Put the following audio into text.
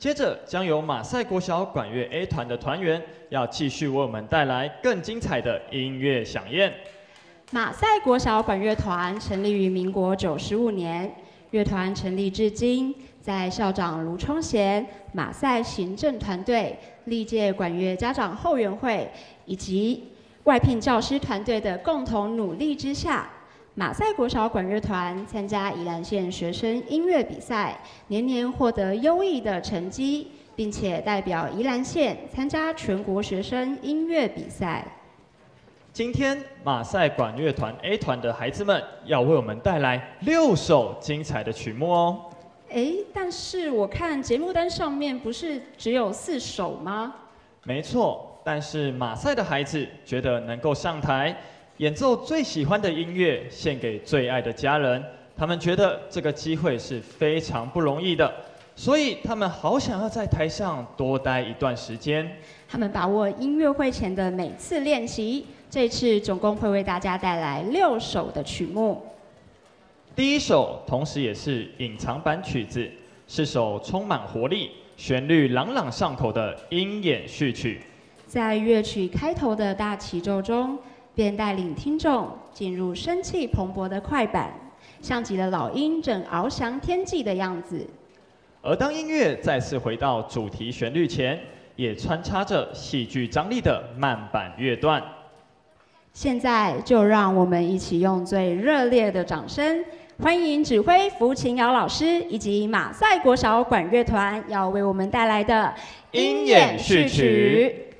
接着将由马赛国小管乐 A 团的团员要继续为我们带来更精彩的音乐飨宴。 马赛国小管乐团成立于民国95年，乐团成立至今，在校长卢冲贤、马赛行政团队、历届管乐家长后援会以及外聘教师团队的共同努力之下，马赛国小管乐团参加宜兰县学生音乐比赛，年年获得优异的成绩，并且代表宜兰县参加全国学生音乐比赛。 今天马赛管乐团 A 团的孩子们要为我们带来6首精彩的曲目哦。 但是我看节目单上面不是只有4首吗？ 没错，但是马赛的孩子觉得能够上台演奏最喜欢的音乐，献给最爱的家人，他们觉得这个机会是非常不容易的，所以他们好想要在台上多待一段时间。 他们把握音乐会前的每次练习，这次总共会为大家带来6首的曲目。 第一首，同时也是隐藏版曲子，是首充满活力、旋律朗朗上口的鹰眼序曲。 在乐曲开头的大齐奏中，便带领听众进入生气蓬勃的快板，像极了老鹰正翱翔天际的样子。 而当音乐再次回到主题旋律前，也穿插着戏剧张力的慢板乐段。 现在就让我们一起用最热烈的掌声，欢迎指挥符琴瑶老师以及马赛国小管乐团要为我们带来的鹰眼序曲。